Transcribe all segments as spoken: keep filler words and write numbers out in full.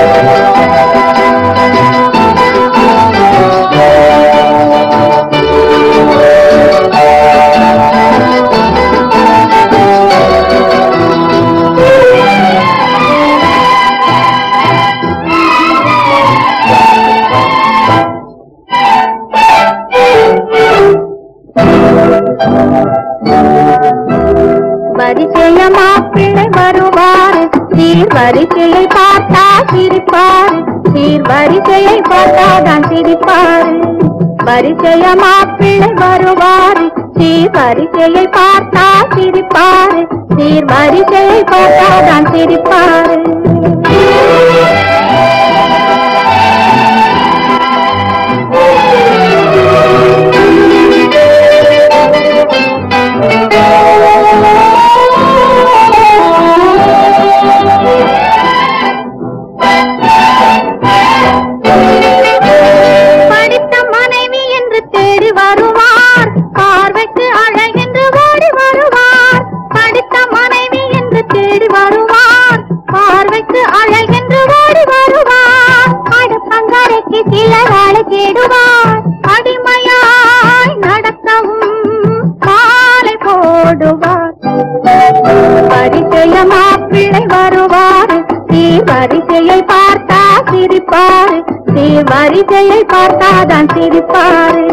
வரிசையமா பிள்ளை வருவார், சீர் வரிசையை பார்த்தா சிரிப்பார், சீர் வரிசையை பார்த்தாதான் சிரிப்பார். வரிசையமா பிள்ளை வருவார், சீர் வரிசையை பார்த்தா சிரிப்பார், சீர் வரிசையை பார்த்தாதான் சிரிப்பார். அடிமையாய் நடக்கவும் காலை போடுவார். வரிசையமா பிள்ளை வருவார், சீர் வரிசையை பார்த்தா சிரிப்பார், சீர் வரிசையை பார்த்தாதான் சிரிப்பார்.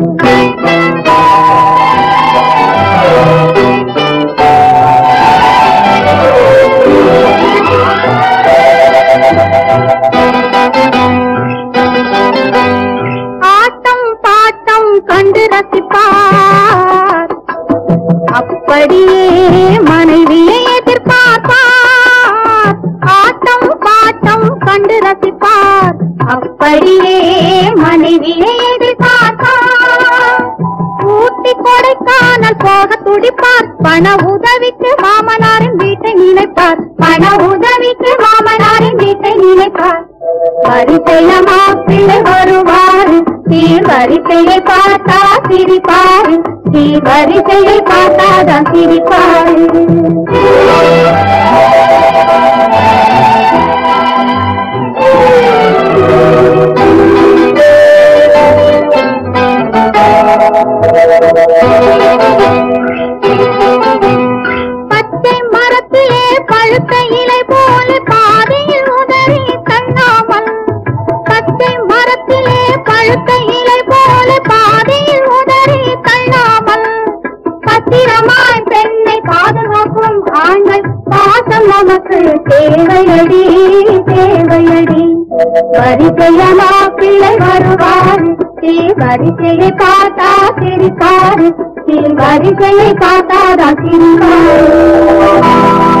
கண்டு ரசிப்பார், அப்படியே மனைவியை எதிர்பார்ப்பார். ஆட்டம் பாட்டம் கண்டு ரசிப்பார், அப்படியே மனைவியை எதிர்பார்ப்பார். ஊட்டி கொடைக்கானல் போக துடிப்பார், பண உதவிக்கு மாமனாரின் வீட்டை நினைப்பார், பண உதவிக்கு மாமனாரின் வீட்டை நினைப்பார். வரிசையமா பிள்ளை வருவார், சீர் வரிசையை பார்த்தா சிரிப்பார், சீர் வரிசையை பார்த்தாதான் சிரிப்பார். பச்சை மரத்திலே பழுத்த இலை போல பாதையில் உதறி தள்ளாமல், பச்சை மரத்திலே பழுத்த இலை போல பாதையில் உதறி தள்ளாமல், பத்திரமாய் பெண்ணை பாதுகாக்கும் ஆண்கள் பாசம் நமக்கு தேவையடி தேவையடி. வரிசையமா பிள்ளை வருவார், சீர் வரிசையை பார்த்தா சிரிப்பார், சீர் வரிசையை பார்த்தாதான் சிரிப்பார்.